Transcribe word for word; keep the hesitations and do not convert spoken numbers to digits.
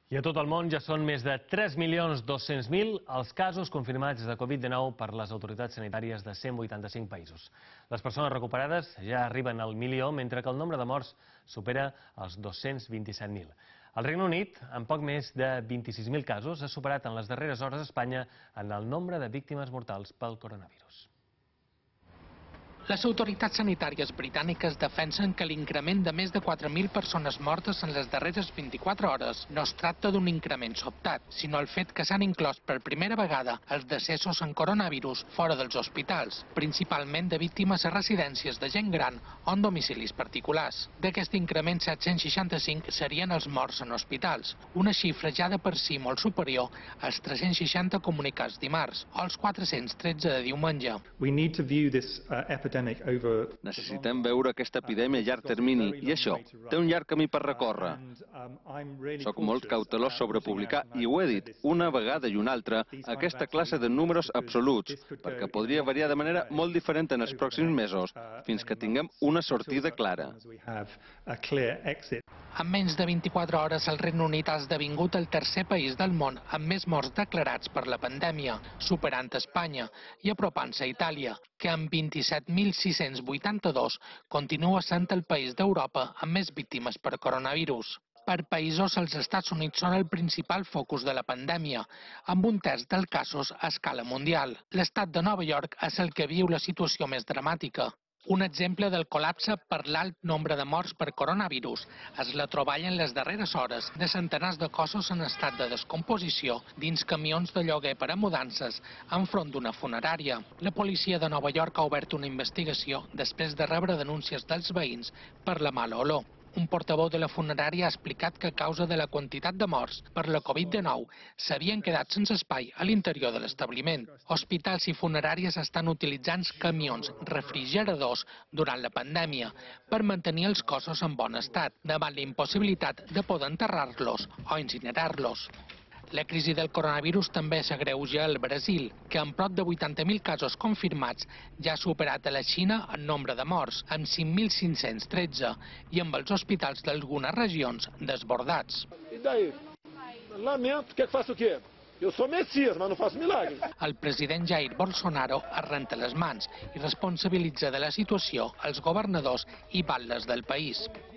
I a tot el món ja són més de tres milions dos-cents mil els casos confirmats de Covid dinou per les autoritats sanitàries de cent vuitanta-cinc països. Les persones recuperades ja arriben al milió, mentre que el nombre de morts supera els dos-cents vint-i-set mil. Al Regne Unit, amb poc més de vint-i-sis mil casos, ha superat en les darreres hores Espanya en el nombre de víctimes mortals pel coronavirus. Les autoritats sanitàries britàniques defensen que l'increment de més de quatre mil persones mortes en les darreres vint-i-quatre hores no es tracta d'un increment sobtat, sinó el fet que s'han inclòs per primera vegada els decessos en coronavirus fora dels hospitals, principalment de víctimes a residències de gent gran o en domicilis particulars. D'aquest increment, set-cents seixanta-cinc serien els morts en hospitals, una xifra ja de per si molt superior als tres-cents seixanta comunicats dimarts o als quatre-cents tretze de diumenge. We need to view this uh, epidemic Necessitem veure aquesta epidèmia a llarg termini i això té un llarg camí per recórrer. Soc molt cautelós sobre publicar, i ho he dit una vegada i una altra, aquesta classe de números absoluts, perquè podria variar de manera molt diferent en els pròxims mesos, fins que tinguem una sortida clara. En menys de vint-i-quatre hores, el Regne Unit ha esdevingut el tercer país del món amb més morts declarats per la pandèmia, superant Espanya i apropant-se a Itàlia, que amb vint-i-set mil sis-cents vuitanta-dos continua sent el país d'Europa amb més víctimes per coronavirus. Per països, els Estats Units són el principal focus de la pandèmia, amb un terç dels casos a escala mundial. L'estat de Nova York és el que viu la situació més dramàtica. Un exemple del col·lapse per l'alt nombre de morts per coronavirus és la troballa en les darreres hores de centenars de cossos en estat de descomposició dins camions de lloguer per a mudances enfront d'una funerària. La policia de Nova York ha obert una investigació després de rebre denúncies dels veïns per la mala olor. Un portaveu de la funerària ha explicat que a causa de la quantitat de morts per la Covid dinou s'havien quedat sense espai a l'interior de l'establiment. Hospitals i funeràries estan utilitzant camions refrigeradors durant la pandèmia per mantenir els cossos en bon estat, davant la impossibilitat de poder enterrar-los o incinerar-los. La crisi del coronavirus també s'agreuja al Brasil, que amb prop de vuitanta mil casos confirmats ja ha superat a la Xina en nombre de morts, amb cinc mil cinc-cents tretze, i amb els hospitals d'algunes regions desbordats. E daí? Lamento, quer que faça o quê? Eu sou Messias, mas não faço milagre. El president Jair Bolsonaro es renta les mans i responsabilitza de la situació els governadors i batlles del país.